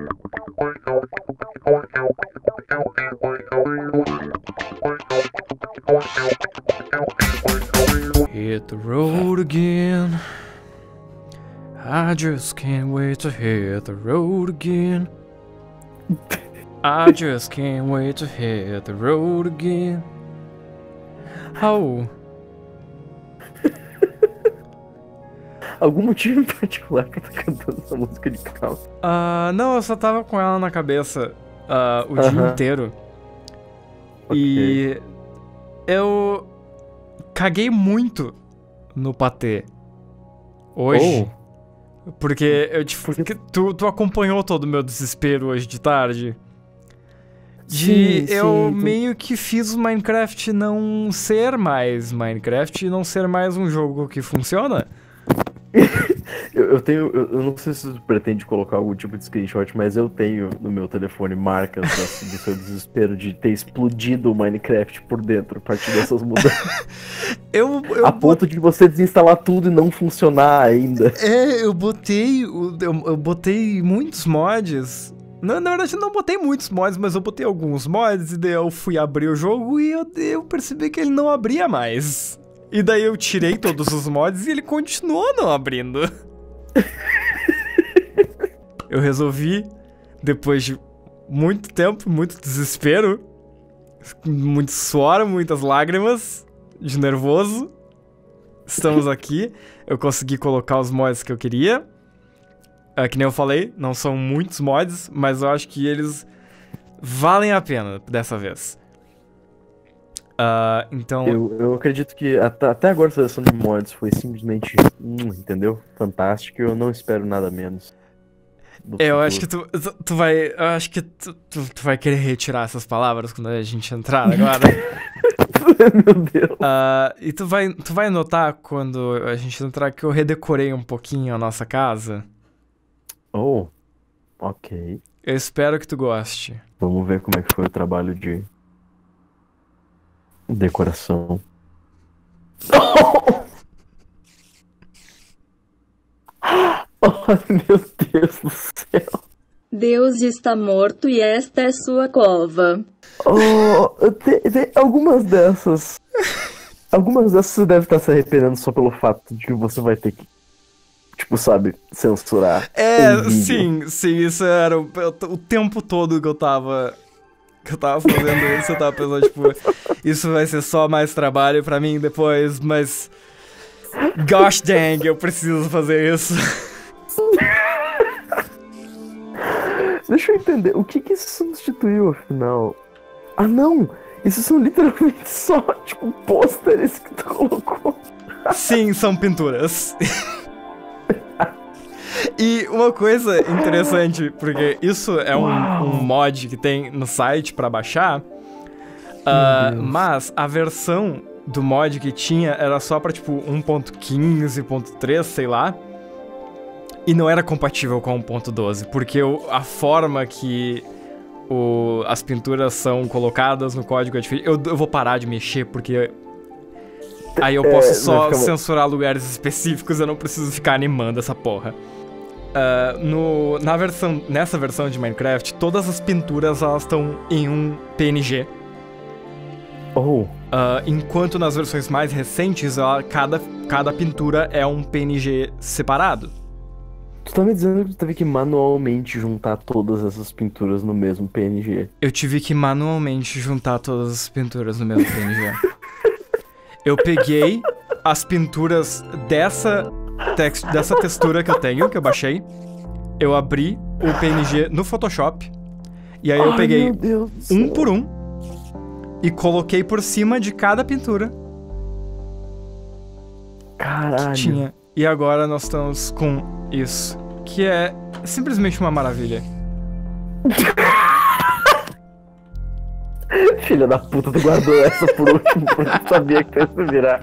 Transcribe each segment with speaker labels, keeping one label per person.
Speaker 1: Hit the road again. I just can't wait to hit the road again. I just can't wait to hit the road again. Oh.
Speaker 2: Algum motivo em particular pra estar cantando essa música de calma?
Speaker 1: Não, eu só tava com ela na cabeça o dia inteiro.
Speaker 2: Okay.
Speaker 1: E eu caguei muito no patê hoje. Porque tu acompanhou todo o meu desespero hoje de tarde. Meio que fiz o Minecraft não ser mais Minecraft e não ser mais um jogo que funciona.
Speaker 2: Eu não sei se você pretende colocar algum tipo de screenshot, mas eu tenho no meu telefone marcas do seu desespero de ter explodido o Minecraft por dentro a partir dessas mudanças. A ponto de você desinstalar tudo e não funcionar ainda.
Speaker 1: Eu botei muitos mods. Na verdade, eu não botei muitos mods, mas eu botei alguns mods e daí eu fui abrir o jogo e eu percebi que ele não abria mais. E daí eu tirei todos os mods e ele continuou não abrindo. Eu resolvi, depois de muito tempo, muito desespero, muito suor, muitas lágrimas, de nervoso. Estamos aqui, eu consegui colocar os mods que eu queria. Que nem eu falei, não são muitos mods, mas eu acho que eles valem a pena dessa vez. Então...
Speaker 2: Eu acredito que até agora a seleção de mods foi simplesmente, entendeu? Fantástico, eu não espero nada menos.
Speaker 1: Eu acho que tu vai querer retirar essas palavras quando a gente entrar agora.
Speaker 2: Meu Deus.
Speaker 1: E tu vai notar quando a gente entrar que eu redecorei um pouquinho a nossa casa.
Speaker 2: Oh, ok.
Speaker 1: Eu espero que tu goste.
Speaker 2: Vamos ver como é que foi o trabalho de decoração. Oh, meu Deus do céu.
Speaker 3: Deus está morto e esta é sua cova.
Speaker 2: Algumas dessas você deve estar se arrependendo só pelo fato de que você vai ter que, tipo, sabe, censurar.
Speaker 1: Sim, isso era o tempo todo que eu tava fazendo isso, eu tava pensando, tipo, isso vai ser só mais trabalho pra mim depois, mas gosh dang, eu preciso fazer isso.
Speaker 2: Deixa eu entender, o que isso substituiu, afinal? Ah, não! Isso são literalmente só, tipo, pôsteres que tu colocou.
Speaker 1: Sim, são pinturas. E uma coisa interessante, porque isso é um mod que tem no site pra baixar, mas a versão do mod que tinha era só pra, tipo, 1.15, 1.3, sei lá, e não era compatível com 1.12, porque a forma que as pinturas são colocadas no código é diferente. Eu vou parar de mexer, porque aí eu posso só censurar lugares específicos, eu não preciso ficar animando essa porra. Nessa versão de Minecraft, todas as pinturas elas estão em um PNG. Enquanto nas versões mais recentes, cada pintura é um PNG separado.
Speaker 2: Tu tá me dizendo que tu teve que manualmente juntar todas essas pinturas no mesmo PNG?
Speaker 1: Eu tive que manualmente juntar todas as pinturas no mesmo PNG. Eu peguei as pinturas dessa textura que eu tenho, que eu baixei. Eu abri o PNG no Photoshop. E aí eu peguei um por um e coloquei por cima de cada pintura.
Speaker 2: Caralho.
Speaker 1: Que tinha. E agora nós estamos com isso, que é simplesmente uma maravilha.
Speaker 2: Filha da puta, tu guardou essa por último, porque tu sabia que ia se virar.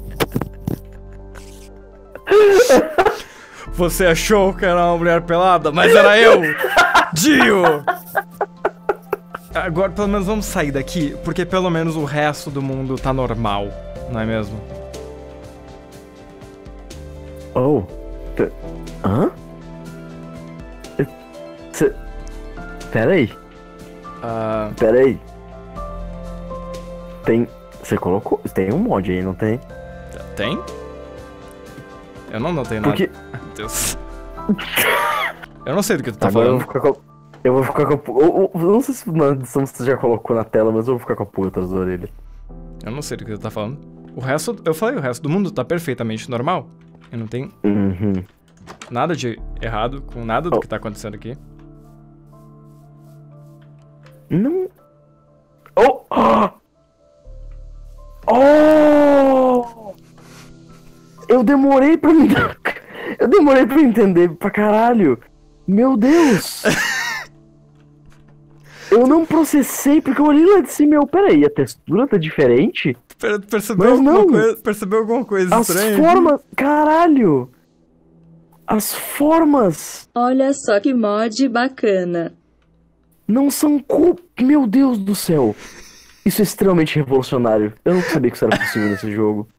Speaker 1: Você achou que era uma mulher pelada, mas era eu! Dio! Agora pelo menos vamos sair daqui, porque pelo menos o resto do mundo tá normal, não é mesmo?
Speaker 2: Hã? Pera aí. Pera aí. Tem... Você colocou... Tem um mod aí, não tem?
Speaker 1: Tem? Eu não notei nada.
Speaker 2: Porque...
Speaker 1: Ai, meu Deus. Eu não sei do que tu tá
Speaker 2: Agora
Speaker 1: falando.
Speaker 2: eu vou ficar com a pulga... Eu não sei se na edição você já colocou na tela, mas eu vou ficar com a pulga atrás da orelha.
Speaker 1: Eu não sei do que tu tá falando. O resto... Eu falei, o resto do mundo tá perfeitamente normal. Eu não tenho nada de errado com nada do que tá acontecendo aqui.
Speaker 2: Não... Oh! Oh! Eu demorei pra me... Eu demorei pra entender pra caralho. Meu Deus! Eu não processei, porque eu olhei lá de cima e eu... Peraí, a textura tá diferente?
Speaker 1: Percebeu alguma coisa estranha?
Speaker 2: As formas... Caralho! As formas...
Speaker 3: Olha só que mod bacana.
Speaker 2: Não são Meu Deus do céu! Isso é extremamente revolucionário. Eu não sabia que isso era possível nesse jogo.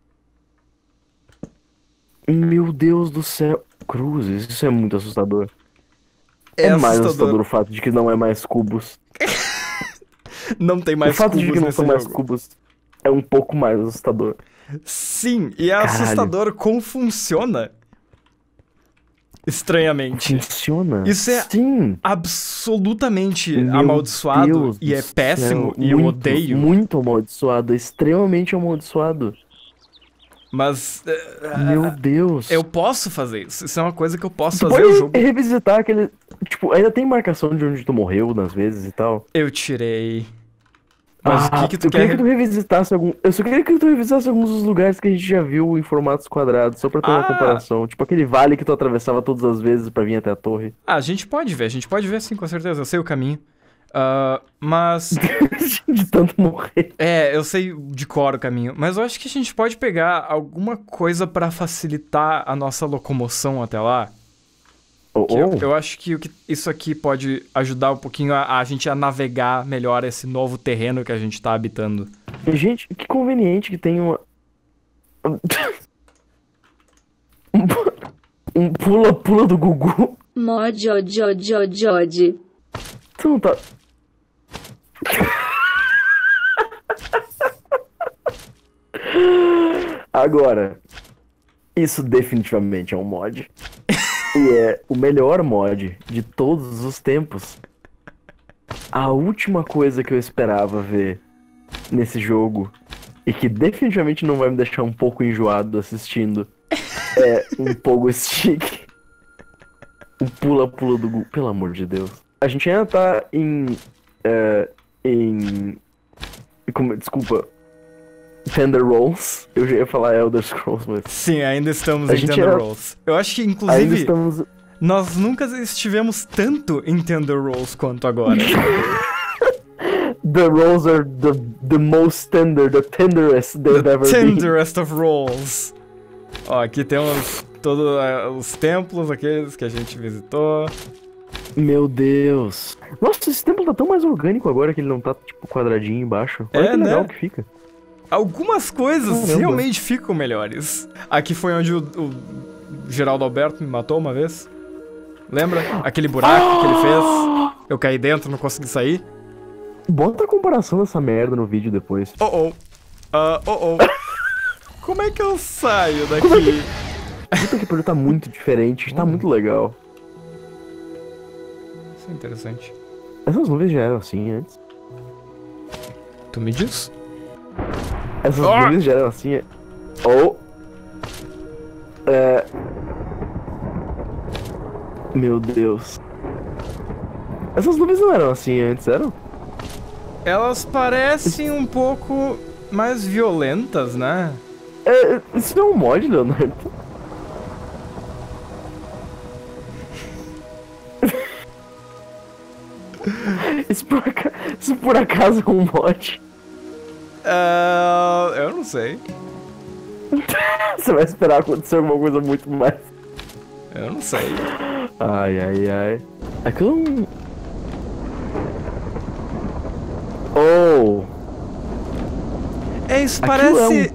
Speaker 2: Meu Deus do céu. Cruzes, isso é muito assustador. É mais assustador o fato de que não é mais cubos.
Speaker 1: Não tem mais
Speaker 2: cubos. O fato
Speaker 1: cubos
Speaker 2: de que não são mais
Speaker 1: jogo.
Speaker 2: cubos é um pouco mais assustador.
Speaker 1: Sim, e é assustador como funciona. Estranhamente.
Speaker 2: Funciona?
Speaker 1: Isso é absolutamente amaldiçoado e é péssimo e eu odeio.
Speaker 2: Muito amaldiçoado, extremamente amaldiçoado.
Speaker 1: Mas...
Speaker 2: Meu Deus.
Speaker 1: Eu posso fazer isso. Isso é uma coisa que eu posso
Speaker 2: tu
Speaker 1: fazer
Speaker 2: pode
Speaker 1: o jogo.
Speaker 2: Revisitar aquele... Tipo, ainda tem marcação de onde tu morreu nas vezes e tal.
Speaker 1: Eu tirei. Mas o que tu quer?
Speaker 2: Eu queria que tu revisitasse Eu só queria que tu revisitasse alguns dos lugares que a gente já viu em formatos quadrados, só pra ter uma comparação. Tipo aquele vale que tu atravessava todas as vezes pra vir até a torre.
Speaker 1: A gente pode ver sim, com certeza. Eu sei o caminho. Mas...
Speaker 2: De tanto morrer.
Speaker 1: Eu sei de cor o caminho. Mas eu acho que a gente pode pegar alguma coisa pra facilitar a nossa locomoção até lá. Eu acho que isso aqui pode ajudar um pouquinho a gente a navegar melhor esse novo terreno que a gente tá habitando.
Speaker 2: Gente, que conveniente que tem uma... um pula-pula do Gugu.
Speaker 3: Mod.
Speaker 2: Tu não tá... Agora, isso definitivamente é um mod. E é o melhor mod de todos os tempos. A última coisa que eu esperava ver nesse jogo, e que definitivamente não vai me deixar um pouco enjoado assistindo, é um Pogo Stick. O pula-pula do Gugu. Pelo amor de Deus. A gente ainda tá desculpa. Tender Rolls. Eu já ia falar Elder Scrolls, mas...
Speaker 1: Sim, ainda estamos em Tender Rolls. Eu acho que, inclusive, nós nunca estivemos tanto em Tender Rolls quanto agora.
Speaker 2: The rolls are the most tender, the tenderest they've ever been.
Speaker 1: The tenderest of rolls. Ó, aqui temos todos os templos, aqueles que a gente visitou.
Speaker 2: Meu Deus. Nossa, esse templo tá tão mais orgânico agora que ele não tá, tipo, quadradinho embaixo. Olha que legal que fica.
Speaker 1: Algumas coisas realmente ficam melhores. Aqui foi onde o Geraldo Alberto me matou uma vez. Lembra? Aquele buraco que ele fez. Eu caí dentro, não consegui sair.
Speaker 2: Bota a comparação dessa merda no vídeo depois.
Speaker 1: Como é que eu saio daqui?
Speaker 2: Puta que pariu, tá muito diferente, tá muito legal.
Speaker 1: Isso é interessante.
Speaker 2: Essas nuvens já eram assim antes.
Speaker 1: Tu me diz?
Speaker 2: Essas nuvens já eram assim. Meu Deus. Essas nuvens não eram assim antes, eram?
Speaker 1: Elas parecem um pouco mais violentas, né?
Speaker 2: Isso não é um mod, Leonardo? Isso por acaso é um mod?
Speaker 1: Eu não sei.
Speaker 2: Você vai esperar acontecer alguma coisa muito mais.
Speaker 1: Eu não sei.
Speaker 2: Ai. Aquilo
Speaker 1: isso parece...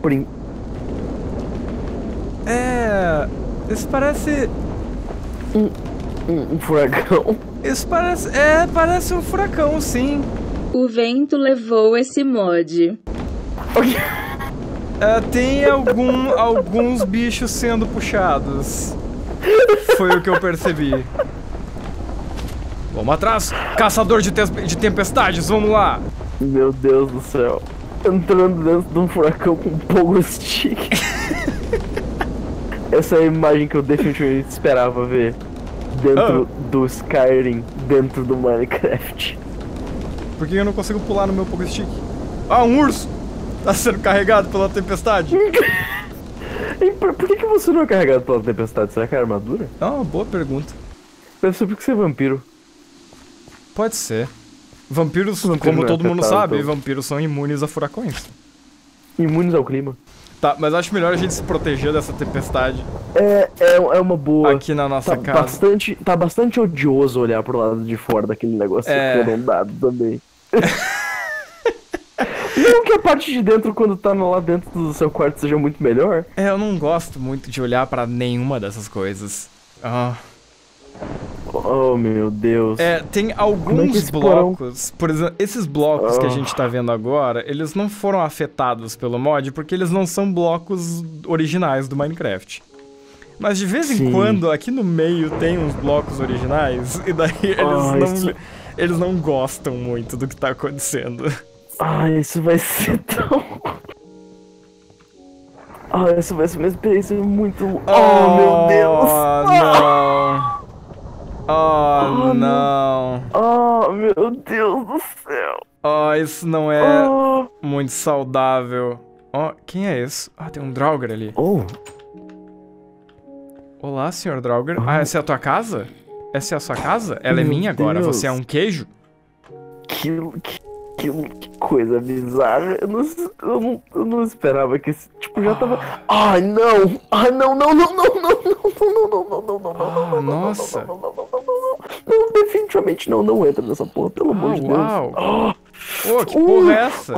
Speaker 2: É
Speaker 1: isso parece...
Speaker 2: Um furacão.
Speaker 1: Isso parece... parece um furacão, sim.
Speaker 3: O vento levou esse mod.
Speaker 1: Tem alguns bichos sendo puxados. Foi o que eu percebi. Vamos atrás. Caçador de tempestades, vamos lá.
Speaker 2: Meu Deus do céu. Entrando dentro de um furacão com um pogo stick. Essa é a imagem que eu definitivamente esperava ver. Dentro do Skyrim, dentro do Minecraft.
Speaker 1: Por que eu não consigo pular no meu pogo stick? Ah, um urso! Tá sendo carregado pela tempestade.
Speaker 2: Por que você não é carregado pela tempestade? Será que é armadura?
Speaker 1: É uma boa pergunta.
Speaker 2: Deve ser porque você é vampiro.
Speaker 1: Pode ser. Vampiros,
Speaker 2: Vampiro
Speaker 1: como
Speaker 2: não é
Speaker 1: todo mundo
Speaker 2: afetado
Speaker 1: sabe,
Speaker 2: pelo-
Speaker 1: vampiros são imunes a furacões.
Speaker 2: Imunes ao clima.
Speaker 1: Tá, mas acho melhor a gente se proteger dessa tempestade
Speaker 2: É uma boa.
Speaker 1: aqui na nossa casa.
Speaker 2: Tá bastante odioso olhar pro lado de fora daquele negócio arredondado também. Não que a parte de dentro, quando tá lá dentro do seu quarto, seja muito melhor.
Speaker 1: Eu não gosto muito de olhar pra nenhuma dessas coisas.
Speaker 2: Oh, meu Deus.
Speaker 1: Tem
Speaker 2: Como é que
Speaker 1: alguns
Speaker 2: esse porão-
Speaker 1: blocos, por exemplo, esses blocos que a gente tá vendo agora, eles não foram afetados pelo mod porque eles não são blocos originais do Minecraft. Mas de vez em
Speaker 2: Sim.
Speaker 1: quando, aqui no meio tem uns blocos originais, e daí eles não gostam muito do que tá acontecendo.
Speaker 2: Isso vai ser tão... isso vai ser uma experiência muito... Oh, meu Deus!
Speaker 1: Não! Oh, não!
Speaker 2: Oh, meu Deus do céu!
Speaker 1: Isso não é muito saudável. Quem é esse? Tem um Draugr ali. Olá, senhor Draugr. Essa é a tua casa? Essa é a sua casa? Ela é
Speaker 2: Meu
Speaker 1: minha agora.
Speaker 2: Deus.
Speaker 1: Você é um queijo?
Speaker 2: Que coisa bizarra. Eu não esperava que esse tipo já tava... Ai, não! Ai, não!
Speaker 1: Nossa.
Speaker 2: Não, definitivamente não entra nessa porra, pelo amor de Deus.
Speaker 1: Uau! Que porra é essa?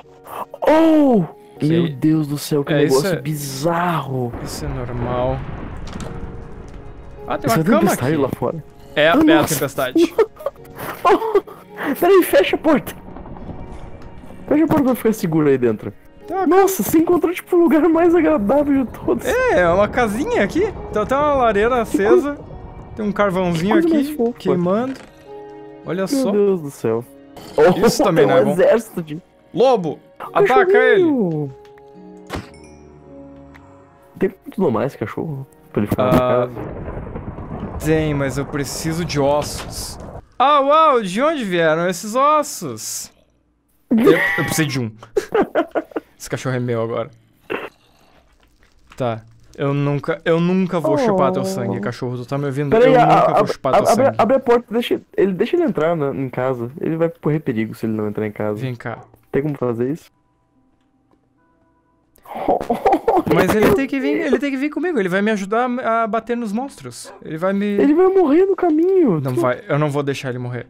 Speaker 2: Meu Deus do céu, que
Speaker 1: isso
Speaker 2: negócio bizarro.
Speaker 1: Isso é normal. Tem
Speaker 2: Isso
Speaker 1: uma
Speaker 2: é
Speaker 1: cama
Speaker 2: tempestade
Speaker 1: aqui.
Speaker 2: lá fora.
Speaker 1: É a
Speaker 2: Nossa.
Speaker 1: tempestade.
Speaker 2: Peraí, fecha a porta. Fecha a porta pra ficar seguro aí dentro. Nossa, você encontrou tipo o lugar mais agradável de todos.
Speaker 1: É uma casinha aqui. Tem uma lareira acesa. Tem um carvãozinho
Speaker 2: coisa mais
Speaker 1: aqui
Speaker 2: fofa.
Speaker 1: queimando. Olha
Speaker 2: Meu
Speaker 1: só.
Speaker 2: Deus do céu.
Speaker 1: Isso também
Speaker 2: tem
Speaker 1: não é
Speaker 2: um
Speaker 1: bom.
Speaker 2: exército de...
Speaker 1: Lobo! Ataca ele!
Speaker 2: Cachorrinho. Tem tudo mais cachorro pra ele ficar na casa.
Speaker 1: Tem, mas eu preciso de ossos. Uau! De onde vieram esses ossos? Eu preciso de um. Esse cachorro é meu agora. Tá. Eu nunca vou chupar teu sangue, cachorro. Tu tá me ouvindo?
Speaker 2: Peraí,
Speaker 1: eu nunca vou chupar teu sangue.
Speaker 2: abre a porta, deixa ele entrar em casa. Ele vai correr perigo se ele não entrar em casa.
Speaker 1: Vem cá.
Speaker 2: Tem como fazer isso?
Speaker 1: Mas ele tem que vir comigo. Ele vai me ajudar a bater nos monstros. Ele vai me...
Speaker 2: Ele vai morrer no caminho.
Speaker 1: Não vai. Eu não vou deixar ele morrer.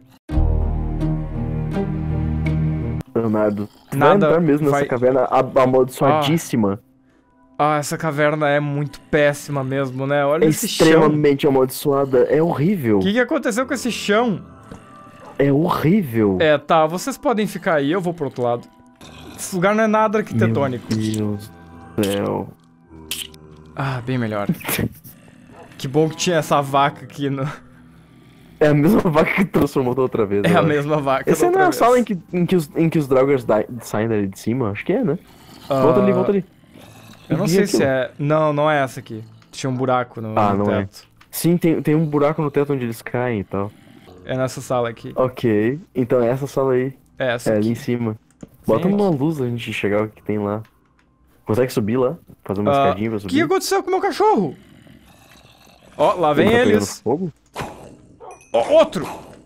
Speaker 2: Leonardo, tu
Speaker 1: Nada
Speaker 2: vai entrar mesmo
Speaker 1: vai-
Speaker 2: nessa caverna amaldiçoadíssima.
Speaker 1: Essa caverna é muito péssima mesmo, né? Olha
Speaker 2: É
Speaker 1: esse chão.
Speaker 2: extremamente amaldiçoada. É horrível.
Speaker 1: O que aconteceu com esse chão?
Speaker 2: É horrível.
Speaker 1: Tá, vocês podem ficar aí, eu vou pro outro lado. Esse lugar não é nada arquitetônico.
Speaker 2: Meu Deus do céu.
Speaker 1: Bem melhor. Que bom que tinha essa vaca aqui no...
Speaker 2: É a mesma vaca que transformou da outra vez.
Speaker 1: É
Speaker 2: eu
Speaker 1: a
Speaker 2: acho.
Speaker 1: mesma vaca.
Speaker 2: Essa
Speaker 1: da
Speaker 2: não é a
Speaker 1: outra
Speaker 2: sala
Speaker 1: vez.
Speaker 2: em que os Draugrs saem dali de cima? Acho que é, né? Volta ali.
Speaker 1: Eu não
Speaker 2: Vi
Speaker 1: sei
Speaker 2: aquilo.
Speaker 1: se é... Não é essa aqui. Tinha um buraco no
Speaker 2: não é.
Speaker 1: teto.
Speaker 2: Sim, tem um buraco no teto onde eles caem e tal.
Speaker 1: É nessa sala aqui.
Speaker 2: Ok, então é essa sala aí.
Speaker 1: É essa
Speaker 2: É ali
Speaker 1: aqui.
Speaker 2: em cima. Bota
Speaker 1: Vem
Speaker 2: uma luz a gente chegar o que tem lá. Consegue subir lá? Fazer uma escadinha pra
Speaker 1: O que
Speaker 2: subir?
Speaker 1: aconteceu com o meu cachorro? Lá vem
Speaker 2: Ele tá pegando
Speaker 1: eles.
Speaker 2: fogo?
Speaker 1: Outro!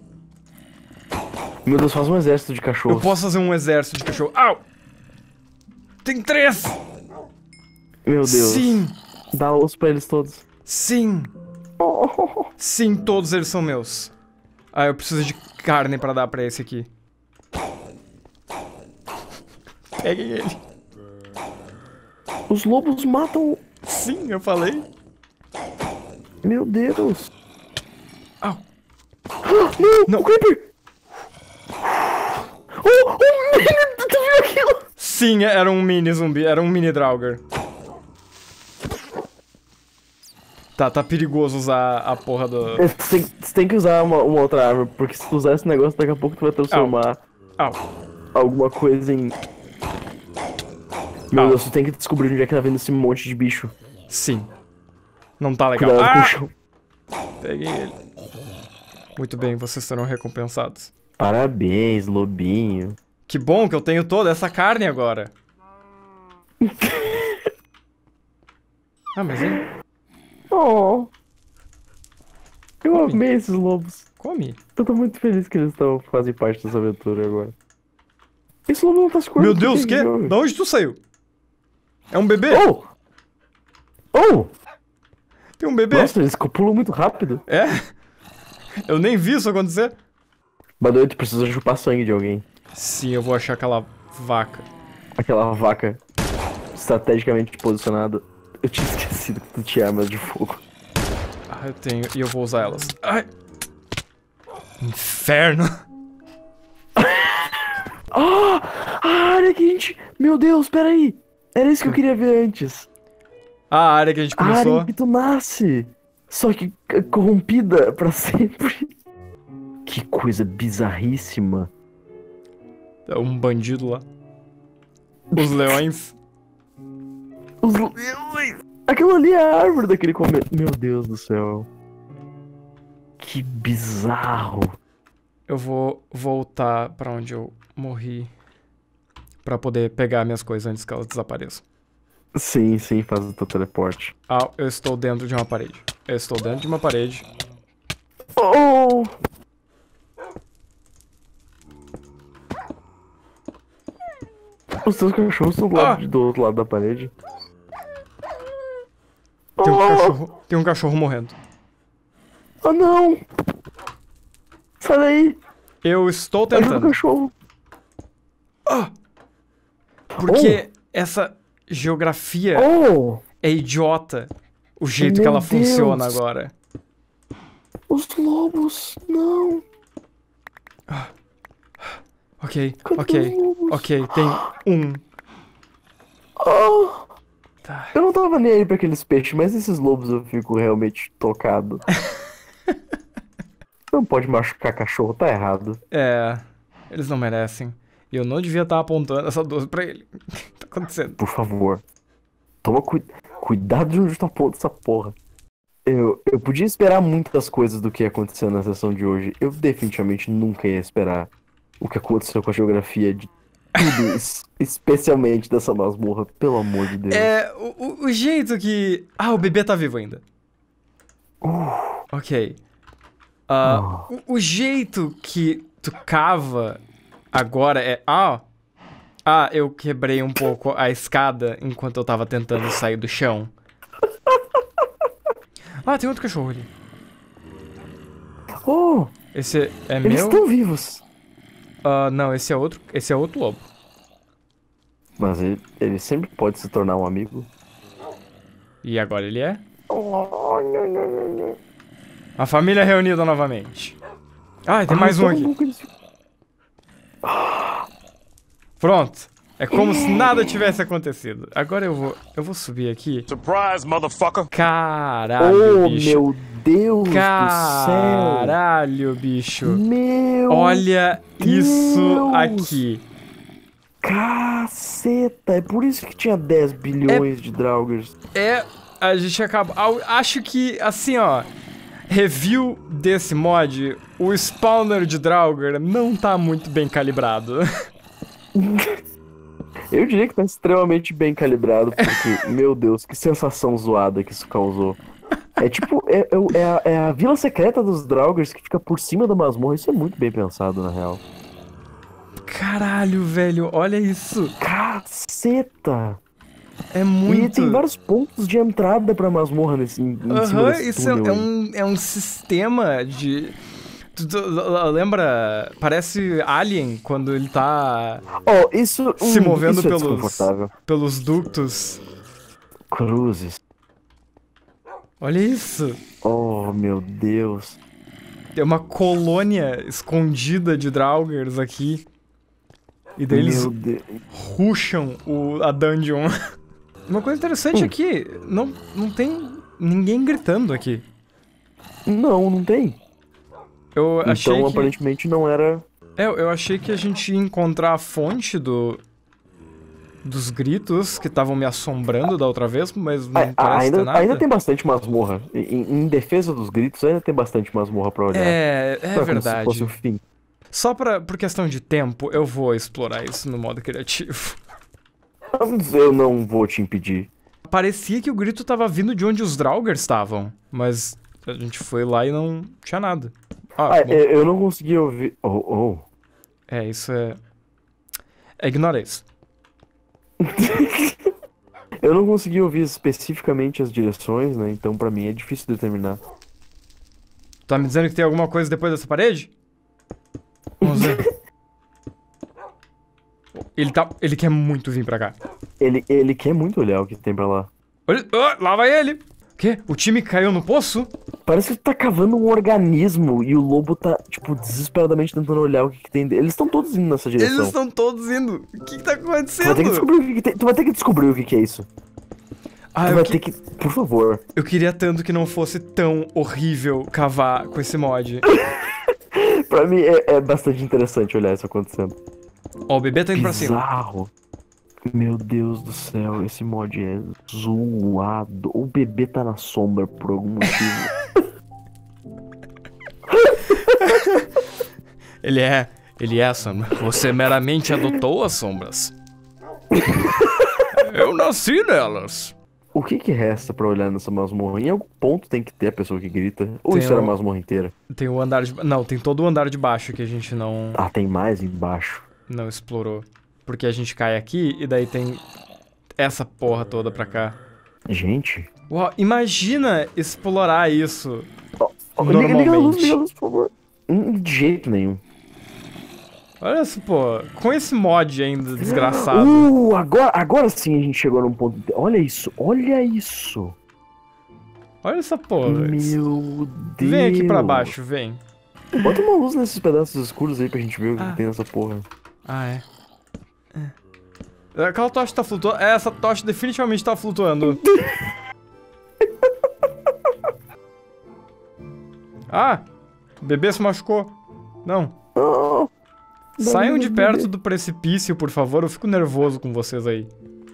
Speaker 2: Meu Deus, faz um exército de
Speaker 1: Eu
Speaker 2: cachorros.
Speaker 1: posso fazer um exército de cachorro. Tem 3!
Speaker 2: Meu Deus.
Speaker 1: Sim!
Speaker 2: Dá osso pra eles todos.
Speaker 1: Sim! Sim, todos eles são meus. Eu preciso de carne pra dar pra esse aqui. Peguem ele.
Speaker 2: Os lobos matam...
Speaker 1: Sim, eu falei.
Speaker 2: Meu Deus. Não! O Creeper! Oh, tu viu aquilo?
Speaker 1: Sim, era um mini zumbi, era um mini Draugr. Tá perigoso usar a porra do...
Speaker 2: Você tem que usar uma outra arma, porque se tu usar esse negócio, daqui a pouco tu vai transformar alguma coisa em... Meu Deus, tu tem que descobrir onde é que tá vindo esse monte de bicho.
Speaker 1: Sim. Não tá legal.
Speaker 2: Cuidado com o chão.
Speaker 1: Peguei ele. Muito bem, vocês serão recompensados.
Speaker 2: Parabéns, lobinho.
Speaker 1: Que bom que eu tenho toda essa carne agora. Mas ele...
Speaker 2: Oh. Eu
Speaker 1: Come.
Speaker 2: amei esses lobos.
Speaker 1: Come.
Speaker 2: Eu tô muito feliz que eles fazem parte dessa aventura agora. Esse lobo não tá se curando.
Speaker 1: Meu Deus, que? Da onde tu saiu? É um bebê?
Speaker 2: Oh! Oh!
Speaker 1: Tem um bebê?
Speaker 2: Nossa, eles copulam muito rápido.
Speaker 1: É? Eu nem vi isso acontecer.
Speaker 2: Badoi, tu precisa chupar sangue de alguém.
Speaker 1: Sim, eu vou achar aquela vaca.
Speaker 2: Aquela vaca estrategicamente posicionada. Eu tinha esquecido que tu tinha armas de fogo.
Speaker 1: Eu tenho e eu vou usar elas. Ai! Inferno!
Speaker 2: A área que a gente... Meu Deus, peraí. Era isso que eu queria ver antes.
Speaker 1: A área que a gente
Speaker 2: A área
Speaker 1: começou.
Speaker 2: em que tu nasce. Só que corrompida pra sempre. Que coisa bizarríssima.
Speaker 1: Um bandido lá. Os leões.
Speaker 2: Os leões. Aquilo ali é a árvore daquele começo. Meu Deus do céu. Que bizarro.
Speaker 1: Eu vou voltar pra onde eu morri. Pra poder pegar minhas coisas antes que elas desapareçam.
Speaker 2: Sim, faz o teu teleporte.
Speaker 1: Eu estou dentro de uma parede. Eu estou dentro de uma parede.
Speaker 2: Oh! Os teus cachorros estão do outro lado da parede.
Speaker 1: Tem um cachorro morrendo.
Speaker 2: Oh não! Sai daí!
Speaker 1: Eu estou
Speaker 2: Ajuda o
Speaker 1: tentando.
Speaker 2: cachorro!
Speaker 1: Porque essa geografia é idiota. O jeito que
Speaker 2: Meu
Speaker 1: ela funciona
Speaker 2: Deus.
Speaker 1: agora.
Speaker 2: Os lobos! Não!
Speaker 1: Ok,
Speaker 2: Cadê
Speaker 1: ok,
Speaker 2: os lobos?
Speaker 1: ok, tem um.
Speaker 2: Oh!
Speaker 1: Tá.
Speaker 2: Eu não tava nem aí pra aqueles peixes, mas esses lobos eu fico realmente tocado. Não pode machucar cachorro, tá errado.
Speaker 1: Eles não merecem. E eu não devia estar apontando essa 12 pra ele. O que tá acontecendo?
Speaker 2: Por favor. Toma cuidado de onde tu aponta essa porra. Eu podia esperar muitas coisas do que ia acontecer na sessão de hoje. Eu definitivamente nunca ia esperar o que aconteceu com a geografia de tudo, especialmente dessa masmorra, pelo amor de Deus.
Speaker 1: O jeito que... o bebê tá vivo ainda. Ok. O jeito que tu cava agora é... eu quebrei um pouco a escada enquanto eu tava tentando sair do chão. Tem outro cachorro ali. Esse é meu?
Speaker 2: Eles estão vivos.
Speaker 1: Não, esse é outro lobo.
Speaker 2: Mas ele sempre pode se tornar um amigo.
Speaker 1: E agora ele é? A família reunida novamente. Tem mais um aqui. Pronto. É como se nada tivesse acontecido. Agora eu vou subir aqui.
Speaker 4: Surprise, motherfucker!
Speaker 1: Caralho, bicho.
Speaker 2: Meu Deus do céu.
Speaker 1: Caralho, bicho.
Speaker 2: Meu
Speaker 1: Olha isso
Speaker 2: Deus.
Speaker 1: aqui.
Speaker 2: Caceta, é por isso que tinha 10 bilhões de Draugrs.
Speaker 1: A gente acaba... Acho que, assim, review desse mod, o spawner de Draugr não tá muito bem calibrado.
Speaker 2: Eu diria que tá extremamente bem calibrado, porque, meu Deus, que sensação zoada que isso causou. É tipo, é a vila secreta dos Draugrs que fica por cima da masmorra. Isso é muito bem pensado, na real.
Speaker 1: Caralho, velho, olha isso.
Speaker 2: Caceta!
Speaker 1: É muito...
Speaker 2: E tem vários pontos de entrada pra masmorra em cima desse
Speaker 1: Isso
Speaker 2: túnel aí.
Speaker 1: é um sistema de... Tu lembra? Parece Alien quando ele tá se movendo
Speaker 2: isso
Speaker 1: pelos ductos.
Speaker 2: Cruzes.
Speaker 1: Olha isso.
Speaker 2: Oh, meu Deus.
Speaker 1: Tem uma colônia escondida de Draugrs aqui. E daí eles rusham a dungeon. Uma coisa interessante aqui, não tem ninguém gritando aqui.
Speaker 2: Não tem.
Speaker 1: Eu achei
Speaker 2: então,
Speaker 1: que...
Speaker 2: aparentemente, não era...
Speaker 1: eu achei que a gente ia encontrar a fonte dos gritos que estavam me assombrando da outra vez, mas não parece ter nada.
Speaker 2: Ainda tem bastante masmorra. Em defesa dos gritos, ainda tem bastante masmorra pra olhar.
Speaker 1: É verdade.
Speaker 2: Como se fosse o fim.
Speaker 1: Só por questão de tempo, eu vou explorar isso no modo criativo.
Speaker 2: Eu não vou te impedir.
Speaker 1: Parecia que o grito tava vindo de onde os Draugrs estavam, mas a gente foi lá e não tinha nada.
Speaker 2: Eu não consegui ouvir...
Speaker 1: Isso é... Ignora isso.
Speaker 2: Eu não consegui ouvir especificamente as direções, né? Então pra mim é difícil determinar.
Speaker 1: Tá me dizendo que tem alguma coisa depois dessa parede? Vamos ver. Ele quer muito vir pra cá.
Speaker 2: Ele quer muito olhar o que tem pra lá.
Speaker 1: Olha, lá vai ele. O quê? O time caiu no poço?
Speaker 2: Parece que ele tá cavando um organismo e o lobo tá, tipo, desesperadamente tentando olhar o que tem dentro. Eles estão todos indo nessa direção.
Speaker 1: Eles estão todos indo. O que tá acontecendo?
Speaker 2: Tu vai ter que descobrir o que é isso. Tu vai ter que... Por favor.
Speaker 1: Eu queria tanto que não fosse tão horrível cavar com esse mod.
Speaker 2: Pra mim é bastante interessante olhar isso acontecendo.
Speaker 1: Ó, o bebê tá indo pra cima.
Speaker 2: Bizarro. Meu Deus do céu, esse mod é zoado. O bebê tá na sombra por algum motivo.
Speaker 1: Ele é, Sam. Você meramente adotou as sombras. Eu nasci nelas.
Speaker 2: O que resta pra olhar nessa masmorra? Em algum ponto tem que ter a pessoa que grita. Ou isso era a masmorra inteira?
Speaker 1: Tem o andar de... Não, tem todo o andar de baixo que a gente não...
Speaker 2: Ah, tem mais embaixo.
Speaker 1: Não explorou. Porque a gente cai aqui e daí tem essa porra toda pra cá.
Speaker 2: Gente.
Speaker 1: Uau, imagina explorar isso.
Speaker 2: Normalmente. Liga a luz, por favor. De jeito nenhum.
Speaker 1: Olha isso, pô. Com esse mod ainda, desgraçado.
Speaker 2: Agora sim a gente chegou num ponto... Olha isso, olha isso.
Speaker 1: Olha essa porra.
Speaker 2: Meu Deus.
Speaker 1: Vem aqui pra baixo, vem.
Speaker 2: Bota uma luz nesses pedaços escuros aí pra gente ver o que tem nessa porra.
Speaker 1: É. Aquela tocha tá flutuando. Essa tocha definitivamente tá flutuando. O bebê se machucou. Não. Saiam de perto do precipício, por favor. Eu fico nervoso com vocês aí.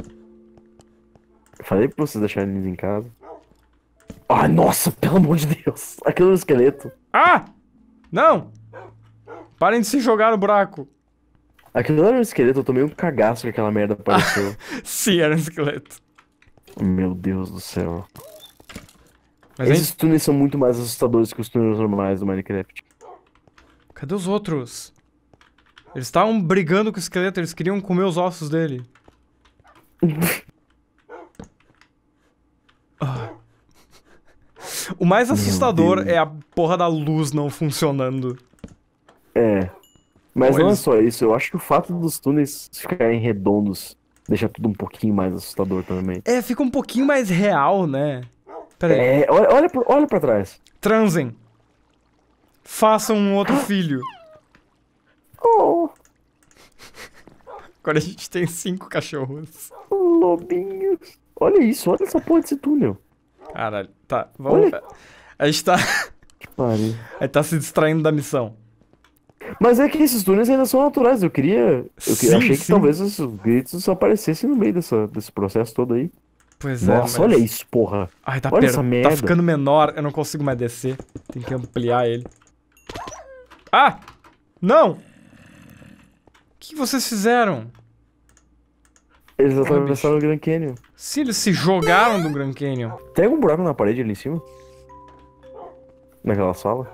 Speaker 2: Falei pra vocês deixarem eles em casa. Nossa, pelo amor de Deus. Aquilo é um esqueleto.
Speaker 1: Não! Parem de se jogar no buraco.
Speaker 2: Aquilo era um esqueleto, eu tomei um cagaço que aquela merda apareceu.
Speaker 1: Sim, era um esqueleto.
Speaker 2: Meu Deus do céu.
Speaker 1: Mas
Speaker 2: esses túneis são muito mais assustadores que os túneis normais do Minecraft.
Speaker 1: Cadê os outros? Eles estavam brigando com o esqueleto, eles queriam comer os ossos dele. O mais assustador é a porra da luz não funcionando.
Speaker 2: Mas não é só isso, eu acho que o fato dos túneis ficarem redondos deixa tudo um pouquinho mais assustador também.
Speaker 1: Fica um pouquinho mais real, né? Pera aí.
Speaker 2: Olha pra trás.
Speaker 1: Transem. Façam um outro filho. Agora a gente tem 5 cachorros.
Speaker 2: Lobinhos. Olha isso, olha essa porra desse túnel.
Speaker 1: Caralho, tá, vamos... A gente tá...
Speaker 2: Que pariu.
Speaker 1: A gente tá se distraindo da missão.
Speaker 2: Mas é que esses túneis ainda são naturais, eu achei que talvez os gritos aparecessem no meio desse processo todo aí.
Speaker 1: Pois
Speaker 2: Nossa, olha isso, porra.
Speaker 1: Ai, tá
Speaker 2: olha essa merda.
Speaker 1: Tá ficando menor, eu não consigo mais descer. Tem que ampliar ele. Não! O que vocês fizeram?
Speaker 2: Eles atravessaram o Grand Canyon.
Speaker 1: Sim, eles se jogaram do Grand Canyon.
Speaker 2: Tem algum buraco na parede ali em cima? Naquela sala?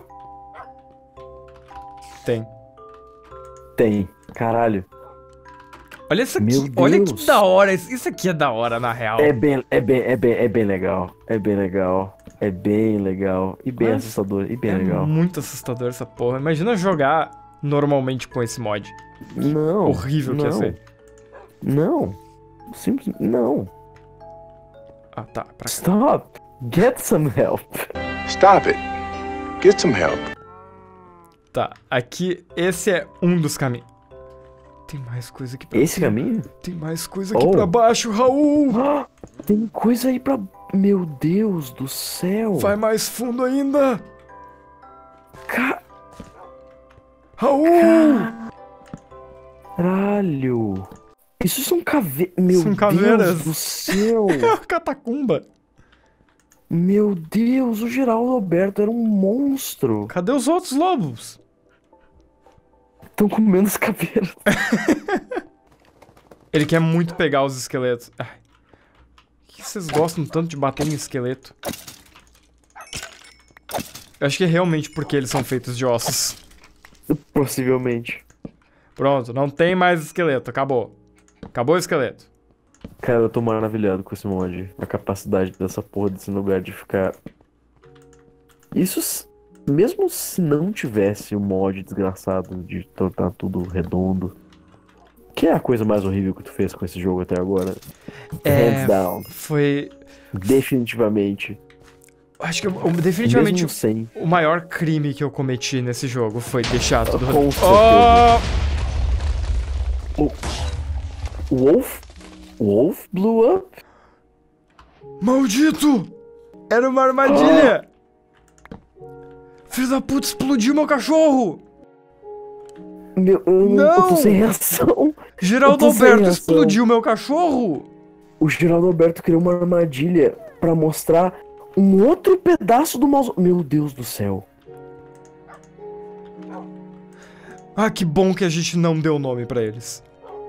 Speaker 2: Tem. Caralho.
Speaker 1: Olha isso aqui, olha que da hora. Isso aqui é da hora, na real.
Speaker 2: É bem legal. É bem legal. E bem assustador. E bem legal.
Speaker 1: É muito assustador essa porra. Imagina jogar normalmente com esse mod.
Speaker 2: Não.
Speaker 1: Horrível que ia ser.
Speaker 2: Não. Simplesmente não.
Speaker 1: Tá.
Speaker 2: Stop. Get some help.
Speaker 4: Stop it. Get some help.
Speaker 1: Tá, aqui, esse é um dos caminhos. Tem mais coisa aqui pra
Speaker 2: Esse
Speaker 1: cima.
Speaker 2: caminho?
Speaker 1: Tem mais coisa aqui pra baixo, Raul!
Speaker 2: Ah, tem coisa aí pra... Meu Deus do céu!
Speaker 1: Vai mais fundo ainda! Raul!
Speaker 2: Caralho! Isso são caveiras. Meu
Speaker 1: São caveiras.
Speaker 2: Deus do céu!
Speaker 1: É uma catacumba.
Speaker 2: Meu Deus, o Geraldo Alberto era um monstro.
Speaker 1: Cadê os outros lobos?
Speaker 2: Estão comendo as caveiras.
Speaker 1: Ele quer muito pegar os esqueletos. Ai. Por que vocês gostam tanto de bater em esqueleto? Eu acho que é realmente porque eles são feitos de ossos.
Speaker 2: Possivelmente.
Speaker 1: Pronto, não tem mais esqueleto, acabou. Acabou o esqueleto.
Speaker 2: Cara, eu tô maravilhado com esse mod. A capacidade dessa porra desse lugar de ficar... Isso, mesmo se não tivesse o mod desgraçado de tornar tudo redondo, que é a coisa mais horrível que tu fez com esse jogo até agora? Hands down.
Speaker 1: Foi...
Speaker 2: Definitivamente.
Speaker 1: Acho que definitivamente
Speaker 2: Mesmo sem.
Speaker 1: o maior crime que eu cometi nesse jogo foi deixar tudo...
Speaker 2: Com certeza. Wolf blew up?
Speaker 1: Maldito! Era uma armadilha! Filho da puta, explodiu meu cachorro!
Speaker 2: Eu tô sem reação.
Speaker 1: Geraldo Alberto explodiu meu cachorro!
Speaker 2: O Geraldo Alberto criou uma armadilha pra mostrar um outro pedaço do mausoléu. Meu Deus do céu.
Speaker 1: Ah, que bom que a gente não deu nome pra eles.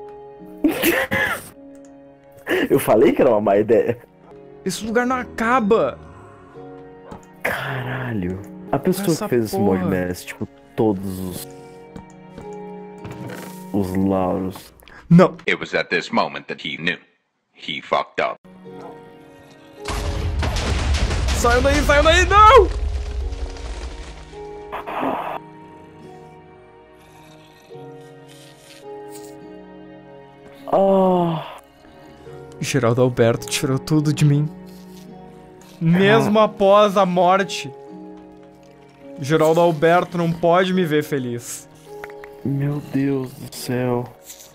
Speaker 2: Eu falei que era uma má ideia.
Speaker 1: Esse lugar não acaba.
Speaker 2: Caralho. A pessoa
Speaker 1: Essa
Speaker 2: que fez esse mod merece, tipo, todos os lauros.
Speaker 1: Não.
Speaker 4: It was at this moment that he knew. He fucked up.
Speaker 1: Saiam daí, não! Geraldo Alberto tirou tudo de mim. Mesmo após a morte, Geraldo Alberto não pode me ver feliz.
Speaker 2: Meu Deus do céu.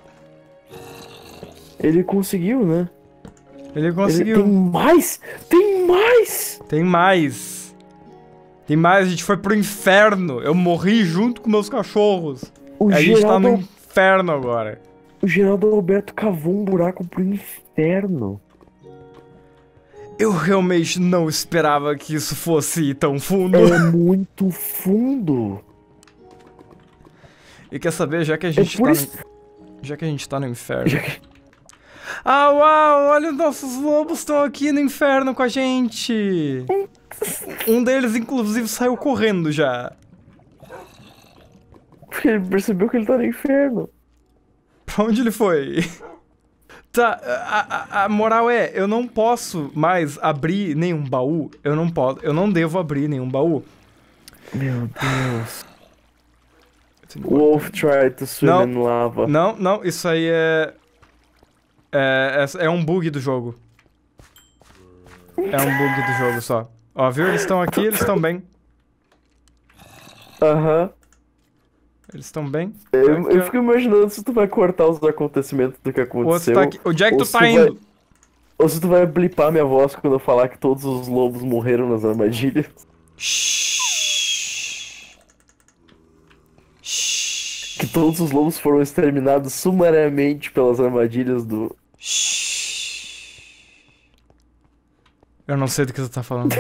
Speaker 2: Ele conseguiu, né?
Speaker 1: Ele conseguiu.
Speaker 2: Tem mais! Tem mais!
Speaker 1: Tem mais. Tem mais, a gente foi pro inferno. Eu morri junto com meus cachorros. A gente tá no inferno agora.
Speaker 2: O Geraldo Alberto cavou um buraco pro inferno.
Speaker 1: Eu realmente não esperava que isso fosse ir tão fundo.
Speaker 2: É muito fundo.
Speaker 1: E quer saber, já que a gente tá no inferno... Ah, uau, olha, os nossos lobos estão aqui no inferno com a gente. Um deles, inclusive, saiu correndo já.
Speaker 2: Porque ele percebeu que ele tá no inferno.
Speaker 1: Pra onde ele foi? Tá, a moral é, eu não posso mais abrir nenhum baú. Eu não devo abrir nenhum baú.
Speaker 2: Meu Deus. Wolf tried to swim in lava.
Speaker 1: Não, isso aí é um bug do jogo. É um bug do jogo só. Ó, viu? Eles estão aqui, eles estão bem.
Speaker 2: Aham.
Speaker 1: Eles estão bem.
Speaker 2: Eu fico imaginando se tu vai cortar os acontecimentos do que aconteceu.
Speaker 1: Tá aqui. Onde é que tu tá indo?
Speaker 2: Ou se tu vai blipar minha voz quando eu falar que todos os lobos morreram nas armadilhas. Que todos os lobos foram exterminados sumariamente pelas armadilhas do...
Speaker 1: Eu não sei do que tu tá falando.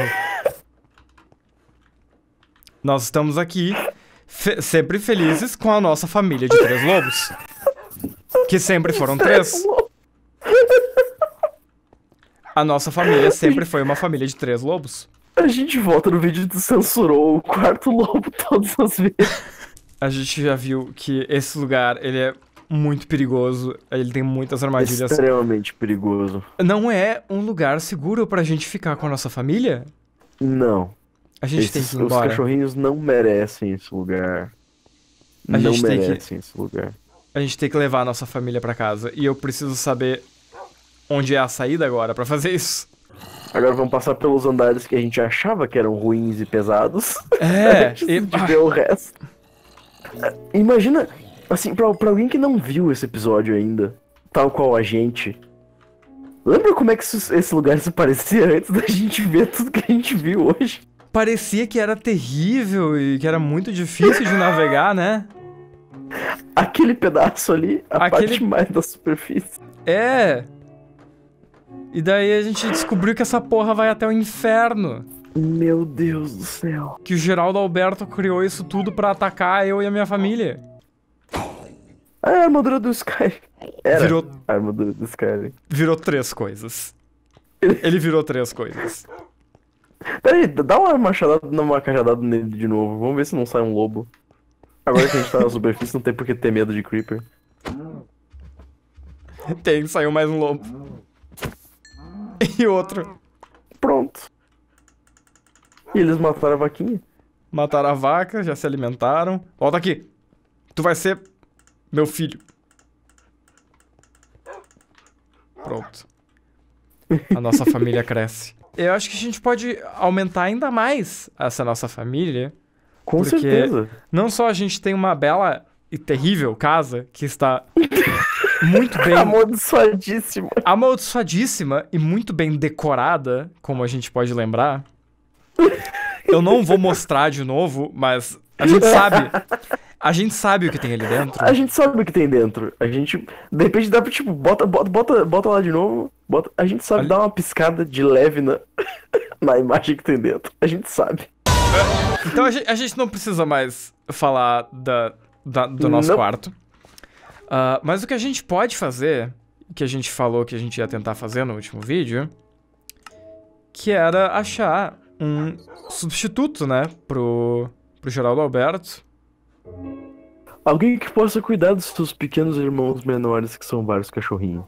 Speaker 1: Nós estamos aqui, sempre felizes com a nossa família de 3 lobos. Que sempre foram 3. A nossa família sempre foi uma família de 3 lobos.
Speaker 2: A gente volta no vídeo que censurou o 4º lobo todas as vezes.
Speaker 1: A gente já viu que esse lugar, ele é muito perigoso. Ele tem muitas armadilhas.
Speaker 2: Extremamente perigoso.
Speaker 1: Não é um lugar seguro pra gente ficar com a nossa família?
Speaker 2: Não.
Speaker 1: A gente tem que ir embora.
Speaker 2: Os cachorrinhos não merecem esse lugar. Não merecem esse lugar.
Speaker 1: A gente tem que levar a nossa família pra casa. E eu preciso saber onde é a saída agora pra fazer isso.
Speaker 2: Agora vamos passar pelos andares que a gente achava que eram ruins e pesados.
Speaker 1: É.
Speaker 2: Antes de ver o resto. Imagina, assim, pra alguém que não viu esse episódio ainda, tal qual a gente. Lembra como é que esse lugar se parecia antes da gente ver tudo que a gente viu hoje?
Speaker 1: Parecia que era terrível e que era muito difícil de navegar, né?
Speaker 2: Aquele pedaço ali, a parte mais da superfície.
Speaker 1: É. E daí a gente descobriu que essa porra vai até o inferno.
Speaker 2: Meu Deus do céu.
Speaker 1: Que o Geraldo Alberto criou isso tudo pra atacar eu e a minha família.
Speaker 2: Ah, é a armadura do Sky. Era
Speaker 1: Virou...
Speaker 2: a armadura do Sky.
Speaker 1: Virou 3 coisas. Ele virou 3 coisas.
Speaker 2: Peraí, dá uma cajadada nele de novo. Vamos ver se não sai um lobo. Agora que a gente tá na superfície, não tem por que ter medo de Creeper.
Speaker 1: Tem, saiu mais um lobo. E outro.
Speaker 2: Pronto. E eles mataram a vaquinha.
Speaker 1: Mataram a vaca, já se alimentaram. Volta aqui. Tu vai ser meu filho. Pronto. A nossa família cresce. Eu acho que a gente pode aumentar ainda mais essa nossa família.
Speaker 2: Com certeza.
Speaker 1: Não só a gente tem uma bela e terrível casa que está muito bem... Amaldiçoadíssima e muito bem decorada, como a gente pode lembrar. Eu não vou mostrar de novo, mas a gente sabe. A gente sabe o que tem ali dentro.
Speaker 2: A gente sabe o que tem dentro. A gente, de repente, dá pra, tipo, bota lá de novo. A gente sabe dar uma piscada de leve na imagem que tem dentro. A gente sabe.
Speaker 1: Então a gente não precisa mais falar do nosso quarto. Mas o que a gente pode fazer, que a gente falou que a gente ia tentar fazer no último vídeo, que era achar um substituto, né, pro Geraldo Alberto.
Speaker 2: Alguém que possa cuidar dos seus pequenos irmãos menores, que são vários cachorrinhos.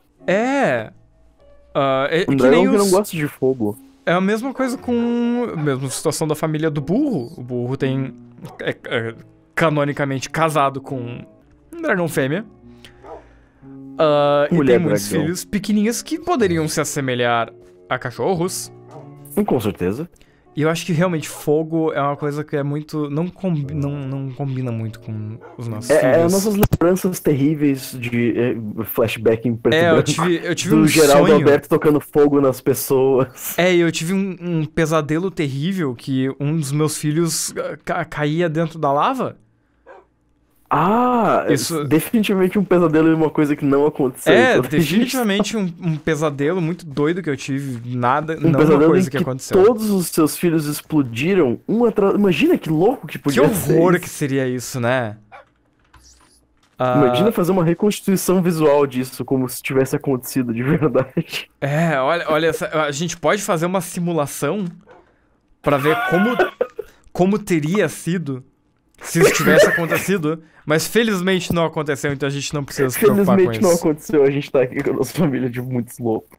Speaker 1: Um
Speaker 2: dragão que não gosta de fogo.
Speaker 1: É a mesma coisa com a mesma situação da família do burro. O burro tem canonicamente casado com um dragão fêmea. E tem muitos filhos pequenininhos que poderiam se assemelhar a cachorros.
Speaker 2: Com certeza.
Speaker 1: E eu acho que realmente fogo é uma coisa que é muito... Não combina muito com os nossos filhos.
Speaker 2: Nossas lembranças terríveis de flashback em preto e branco.
Speaker 1: Eu tive
Speaker 2: do
Speaker 1: um
Speaker 2: Geraldo
Speaker 1: sonho.
Speaker 2: Alberto tocando fogo nas pessoas.
Speaker 1: Eu tive um pesadelo terrível que um dos meus filhos caía dentro da lava.
Speaker 2: Isso... definitivamente um pesadelo e uma coisa que não aconteceu.
Speaker 1: Definitivamente um pesadelo muito doido que eu tive. Não
Speaker 2: pesadelo
Speaker 1: uma coisa
Speaker 2: que
Speaker 1: aconteceu.
Speaker 2: Todos os seus filhos explodiram um atrás... Imagina que louco que podia ser.
Speaker 1: Que horror que seria isso, né?
Speaker 2: Imagina fazer uma reconstituição visual disso, como se tivesse acontecido de verdade.
Speaker 1: Olha, a gente pode fazer uma simulação pra ver como teria sido se isso tivesse acontecido, mas felizmente não aconteceu, então a gente não precisa se preocupar com isso.
Speaker 2: Felizmente não aconteceu, a gente tá aqui com a nossa família de muitos loucos.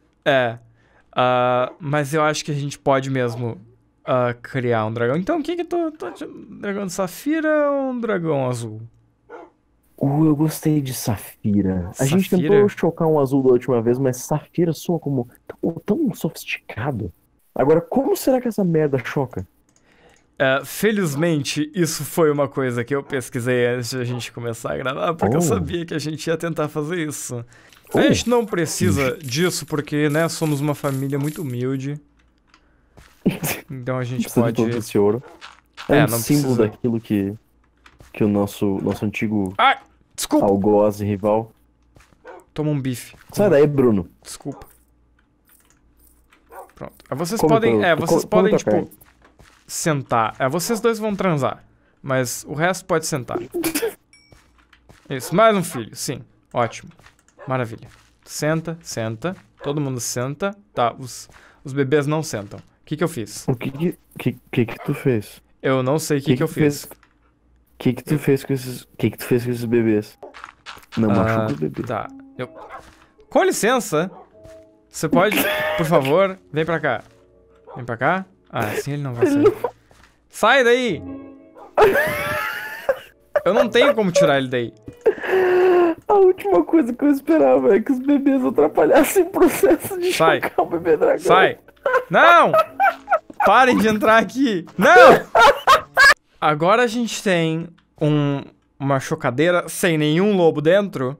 Speaker 1: Mas eu acho que a gente pode mesmo criar um dragão. Então, o que tu... Dragão de safira ou um dragão azul?
Speaker 2: Eu gostei de safira. A gente tentou chocar um azul da última vez, mas safira soa como tão sofisticado. Agora, como será que essa merda choca?
Speaker 1: Felizmente, isso foi uma coisa que eu pesquisei antes de a gente começar a gravar, porque eu sabia que a gente ia tentar fazer isso. A gente não precisa disso, porque, né, somos uma família muito humilde. Então a gente pode...
Speaker 2: Todo esse ouro. Não símbolo daquilo que o nosso antigo
Speaker 1: desculpa.
Speaker 2: algoz e rival...
Speaker 1: Toma um bife.
Speaker 2: Sai daí, Bruno.
Speaker 1: Desculpa. Pronto. Vocês podem, tipo... sentar. Vocês dois vão transar, mas o resto pode sentar. Isso, mais um filho, sim. Ótimo. Maravilha. Senta. Todo mundo senta. Tá, os bebês não sentam. O que eu fiz?
Speaker 2: O que tu fez?
Speaker 1: Eu não sei o que eu fiz.
Speaker 2: O que tu fez com esses bebês? Não machuca os bebês.
Speaker 1: Tá. Com licença. Você pode, por favor, vem pra cá. Vem pra cá. Assim ele não vai sair. Sai daí! Eu não tenho como tirar ele daí.
Speaker 2: A última coisa que eu esperava é que os bebês atrapalhassem o processo de chocar o bebê dragão.
Speaker 1: Sai! Não! Parem de entrar aqui! Não! Agora a gente tem uma chocadeira sem nenhum lobo dentro.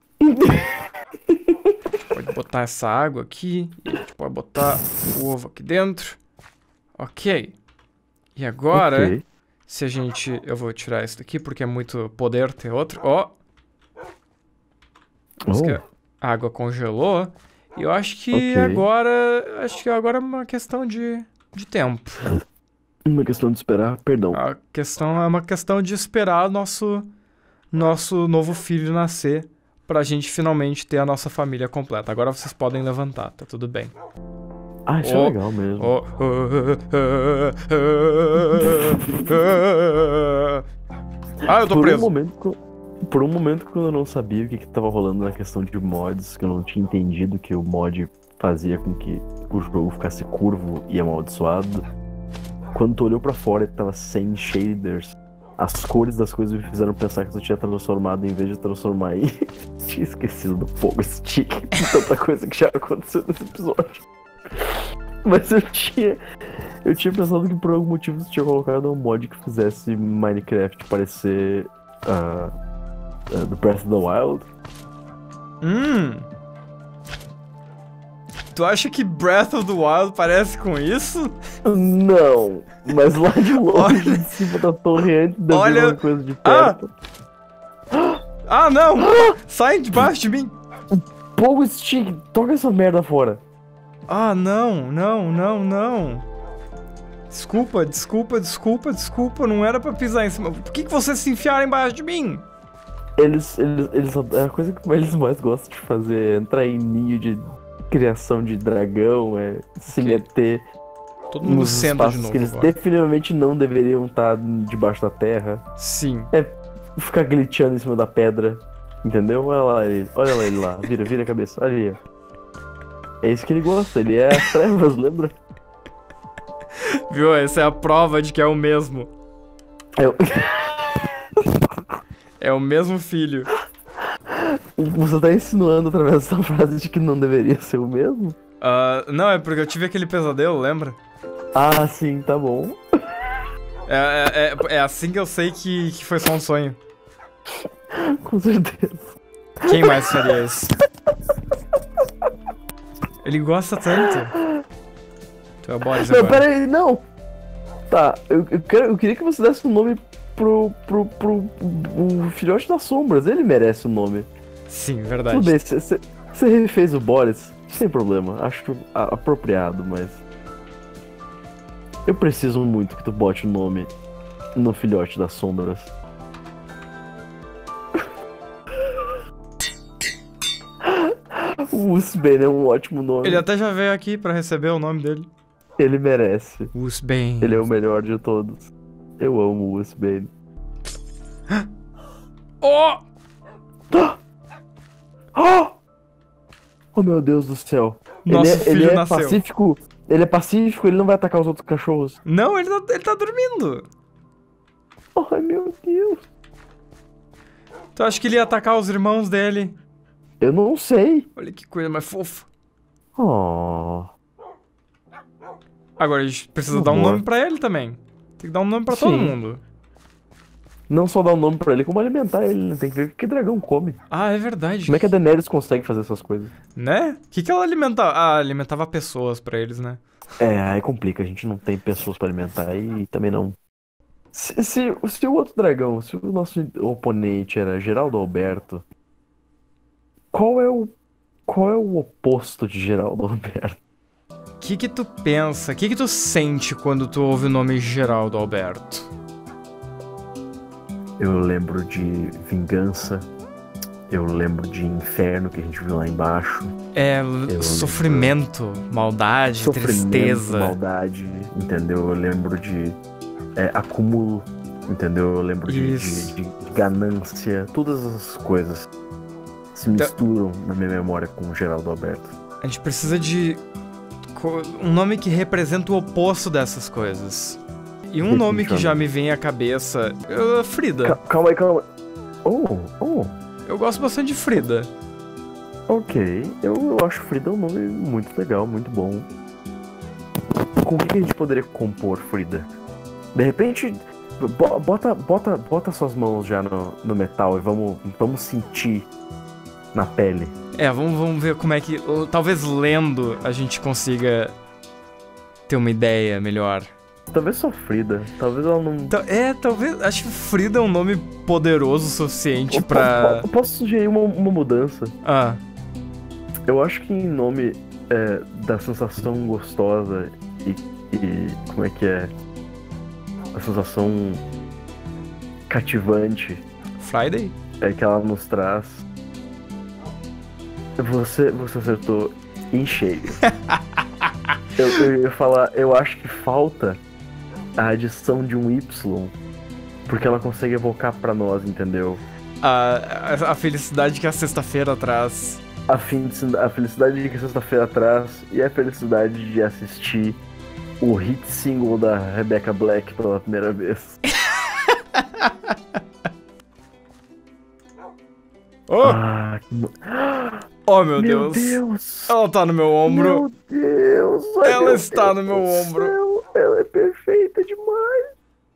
Speaker 1: Pode botar essa água aqui. E a gente pode botar o ovo aqui dentro. Ok. E agora,
Speaker 2: Ok.
Speaker 1: se a gente... Eu vou tirar isso daqui porque é muito poder ter outro. Ó. Acho que a água congelou. E eu acho que
Speaker 2: Ok.
Speaker 1: agora... Acho que agora é uma questão de tempo.
Speaker 2: Uma questão de esperar, perdão.
Speaker 1: A questão é uma questão de esperar nosso novo filho nascer pra gente finalmente ter a nossa família completa. Agora vocês podem levantar, tá tudo bem.
Speaker 2: Ah, isso é
Speaker 1: Oh,
Speaker 2: legal mesmo.
Speaker 1: Oh, Ah, eu tô preso.
Speaker 2: Por um momento, quando eu não sabia o que tava rolando na questão de mods, que eu não tinha entendido que o mod fazia com que o jogo ficasse curvo e amaldiçoado, quando tu olhou pra fora e tava sem shaders, as cores das coisas me fizeram pensar que tu tinha transformado, em vez de transformar em... Tinha esquecido do Pogo Stick, tanta coisa que já aconteceu nesse episódio. Mas eu tinha pensado que por algum motivo você tinha colocado um mod que fizesse Minecraft parecer do Breath of the Wild.
Speaker 1: Tu acha que Breath of the Wild parece com isso?
Speaker 2: Não, mas lá de longe,
Speaker 1: Olha.
Speaker 2: de cima da torre, antes da
Speaker 1: Olha.
Speaker 2: mesma coisa de perto.
Speaker 1: Ah, não! Sai debaixo de mim!
Speaker 2: Pogo Stick, toca essa merda fora.
Speaker 1: Ah, não. Desculpa, não era pra pisar em cima. Por que vocês se enfiaram embaixo de mim?
Speaker 2: A coisa que eles mais gostam de fazer é entrar em ninho de criação de dragão, se
Speaker 1: Ok.
Speaker 2: meter
Speaker 1: Todo mundo
Speaker 2: nos
Speaker 1: senta de
Speaker 2: espaços
Speaker 1: novo
Speaker 2: que eles
Speaker 1: agora.
Speaker 2: definitivamente não deveriam estar debaixo da terra.
Speaker 1: Sim.
Speaker 2: Ficar glitchando em cima da pedra, entendeu? Olha lá ele lá, vira a cabeça, olha aí. Ó. É isso que ele gosta, ele é as trevas, lembra?
Speaker 1: Viu? Essa é a prova de que é o mesmo.
Speaker 2: Eu...
Speaker 1: É o mesmo filho.
Speaker 2: Você tá insinuando através dessa frase de que não deveria ser o mesmo?
Speaker 1: Não, é porque eu tive aquele pesadelo, lembra?
Speaker 2: Ah, sim, tá bom.
Speaker 1: É assim que eu sei que foi só um sonho.
Speaker 2: Com certeza.
Speaker 1: Quem mais faria isso? Ele gosta tanto. Tu é o Boris
Speaker 2: Não,
Speaker 1: agora.
Speaker 2: pera aí, não! Tá, eu queria que você desse um nome pro filhote das sombras, ele merece um nome.
Speaker 1: Sim,
Speaker 2: Tudo
Speaker 1: verdade.
Speaker 2: bem, você refez o Boris, sem problema, acho apropriado, mas... Eu preciso muito que tu bote o nome no filhote das sombras. O Usbane é um ótimo nome.
Speaker 1: Ele até já veio aqui pra receber o nome dele.
Speaker 2: Ele merece.
Speaker 1: Usbane.
Speaker 2: Ele é o melhor de todos. Eu amo o Usbane.
Speaker 1: Oh!
Speaker 2: Oh meu Deus do céu.
Speaker 1: Nosso filho
Speaker 2: ele é
Speaker 1: nasceu.
Speaker 2: pacífico. Ele é pacífico, ele não vai atacar os outros cachorros.
Speaker 1: Não, ele tá dormindo.
Speaker 2: Ai meu Deus.
Speaker 1: Tu acha que ele ia atacar os irmãos dele?
Speaker 2: Eu não sei.
Speaker 1: Olha que coisa mais fofa.
Speaker 2: Oh.
Speaker 1: Agora a gente precisa
Speaker 2: Por
Speaker 1: dar um
Speaker 2: favor.
Speaker 1: nome pra ele também. Tem que dar um nome pra todo
Speaker 2: Sim.
Speaker 1: mundo.
Speaker 2: Não só dar um nome pra ele, como alimentar ele. Né? Tem que ver o que dragão come.
Speaker 1: Ah, é verdade.
Speaker 2: Como é que a Daenerys consegue fazer essas coisas?
Speaker 1: Né? O que ela alimentava? Ah, alimentava pessoas pra eles, né?
Speaker 2: Aí complica. A gente não tem pessoas pra alimentar e também não. Se o outro dragão, se o nosso oponente era Geraldo Alberto, qual é o oposto de Geraldo Alberto?
Speaker 1: O que tu pensa? O que tu sente quando tu ouve o nome Geraldo Alberto?
Speaker 2: Eu lembro de vingança. Eu lembro de inferno que a gente viu lá embaixo.
Speaker 1: Sofrimento, maldade, tristeza.
Speaker 2: Maldade, entendeu? Eu lembro de acúmulo, entendeu? Eu lembro de ganância. Todas as coisas se misturam na minha memória com o Geraldo Alberto.
Speaker 1: A gente precisa de um nome que representa o oposto dessas coisas. E um nome que já me vem à cabeça... Frida.
Speaker 2: Calma aí. Oh.
Speaker 1: Eu gosto bastante de Frida.
Speaker 2: Ok. Eu acho Frida um nome muito legal, muito bom. Com o que a gente poderia compor Frida? De repente, Bota suas mãos já no metal e vamos sentir na pele.
Speaker 1: Vamos ver como é que... Talvez lendo a gente consiga ter uma ideia melhor.
Speaker 2: Talvez só Frida. Talvez ela não...
Speaker 1: Talvez... Acho que Frida é um nome poderoso o suficiente pra...
Speaker 2: Eu posso sugerir uma mudança.
Speaker 1: Ah.
Speaker 2: Eu acho que em nome da sensação gostosa e... Como é que é? A sensação cativante.
Speaker 1: Friday?
Speaker 2: Que ela nos traz. Você acertou em cheio. eu ia falar, eu acho que falta a adição de um Y, porque ela consegue evocar pra nós, entendeu?
Speaker 1: A felicidade que a sexta-feira traz.
Speaker 2: A felicidade que a sexta-feira traz e a felicidade de assistir o hit single da Rebecca Black pela primeira vez.
Speaker 1: Oh, meu Deus! Ela tá no meu ombro!
Speaker 2: Meu Deus!
Speaker 1: Ela está no meu ombro!
Speaker 2: Céu. Ela é perfeita demais!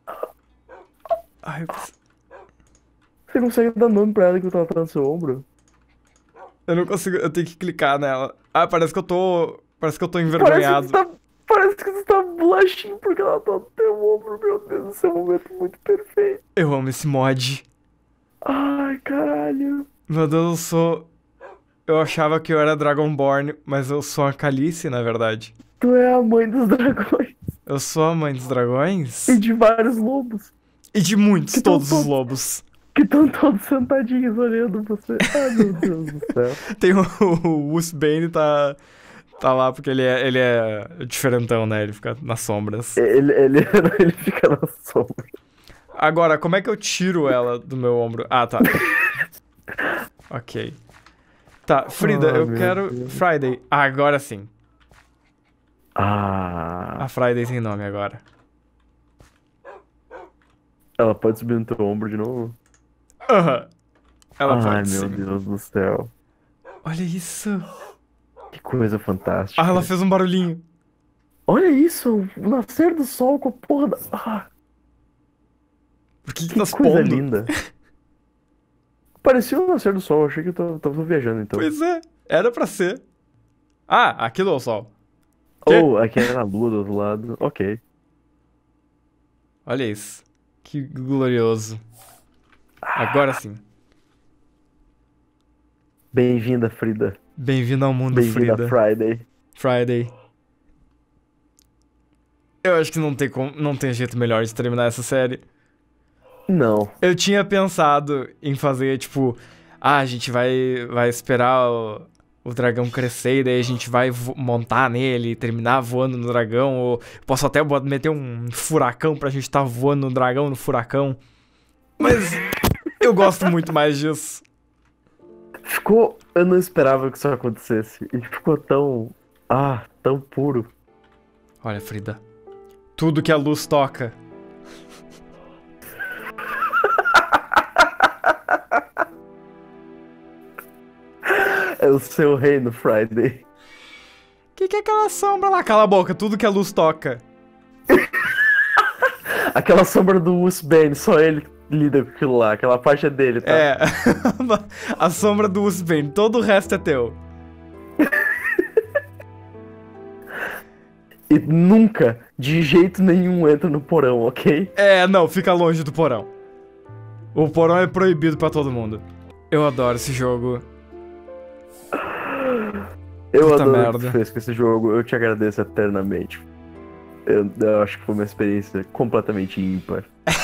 Speaker 1: Ai,
Speaker 2: Você consegue dar nome pra ela que ela tá no seu ombro?
Speaker 1: Eu não consigo, eu tenho que clicar nela. Parece que eu tô envergonhado.
Speaker 2: Parece que você tá bolachinho porque ela tá no teu ombro, meu Deus, esse é um momento muito perfeito.
Speaker 1: Eu amo esse mod.
Speaker 2: Ai, caralho.
Speaker 1: Meu Deus, eu achava que eu era Dragonborn, mas eu sou a Calice, na verdade.
Speaker 2: Tu é a mãe dos dragões.
Speaker 1: Eu sou a mãe dos dragões?
Speaker 2: E de vários lobos.
Speaker 1: E de muitos, todos os lobos.
Speaker 2: Que estão todos sentadinhos olhando você. Ai, meu Deus do céu.
Speaker 1: Tem o Wolfsbane tá lá porque ele é diferentão, né? Ele fica nas sombras.
Speaker 2: Ele fica nas sombras.
Speaker 1: Agora, como é que eu tiro ela do meu ombro? Ah, tá. Ok. Tá, Frida, eu quero...
Speaker 2: Deus.
Speaker 1: Friday. Agora sim.
Speaker 2: A
Speaker 1: Friday tem nome agora.
Speaker 2: Ela pode subir no teu ombro de novo?
Speaker 1: Aham. Ela pode,
Speaker 2: Ai,
Speaker 1: sim.
Speaker 2: meu Deus do céu.
Speaker 1: Olha isso.
Speaker 2: Que coisa fantástica.
Speaker 1: Ela fez um barulhinho.
Speaker 2: Olha isso, o nascer do sol com a porra da...
Speaker 1: Por que
Speaker 2: Que
Speaker 1: tá
Speaker 2: coisa
Speaker 1: expondo?
Speaker 2: linda. Parecia o nascer do sol, achei que eu tava viajando então.
Speaker 1: Pois é, era pra ser. Aquilo é o sol.
Speaker 2: Aqui era a lua do outro lado, ok.
Speaker 1: Olha isso. Que glorioso. Agora sim.
Speaker 2: Bem-vinda, Frida.
Speaker 1: Bem-vindo ao mundo,
Speaker 2: Bem-vinda,
Speaker 1: Frida. Friday. Eu acho que não tem jeito melhor de terminar essa série.
Speaker 2: Não.
Speaker 1: Eu tinha pensado em fazer, tipo... a gente vai esperar o dragão crescer e daí a gente vai montar nele e terminar voando no dragão. Ou posso até meter um furacão pra gente tá voando no dragão, no furacão. Mas eu gosto muito mais disso.
Speaker 2: Eu não esperava que isso acontecesse. E ficou tão puro.
Speaker 1: Olha, Frida. Tudo que a luz toca.
Speaker 2: É o seu reino, Friday.
Speaker 1: Que é aquela sombra lá? Cala a boca, tudo que a luz toca.
Speaker 2: Aquela sombra do Wolfsbane, só ele lida com aquilo lá. Aquela parte é dele, tá?
Speaker 1: É. A sombra do Wolfsbane, todo o resto é teu.
Speaker 2: E nunca, de jeito nenhum, entra no porão, ok?
Speaker 1: Não, fica longe do porão. O porão é proibido pra todo mundo. Eu adoro esse jogo.
Speaker 2: Eu
Speaker 1: Puta
Speaker 2: adoro
Speaker 1: merda.
Speaker 2: o que você fez com esse jogo, eu te agradeço eternamente. Eu acho que foi uma experiência completamente ímpar.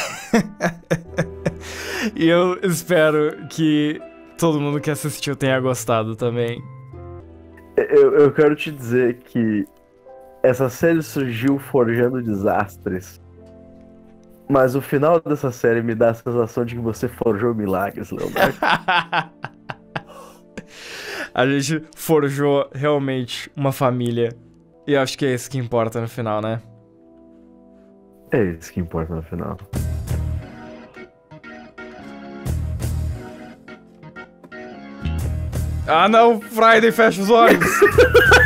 Speaker 1: E eu espero que todo mundo que assistiu tenha gostado também.
Speaker 2: Eu quero te dizer que essa série surgiu forjando desastres. Mas o final dessa série me dá a sensação de que você forjou milagres, Leonardo.
Speaker 1: A gente forjou realmente uma família. E acho que é isso que importa no final, né?
Speaker 2: É isso que importa no final.
Speaker 1: Não, Friday, fecha os olhos.